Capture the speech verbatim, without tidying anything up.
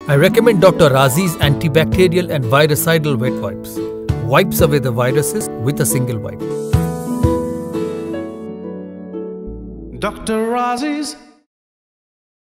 I recommend Doctor Rhäzēs Antibacterial and Virucidal wet wipes. Wipes away the viruses with a single wipe. Doctor Rhäzēs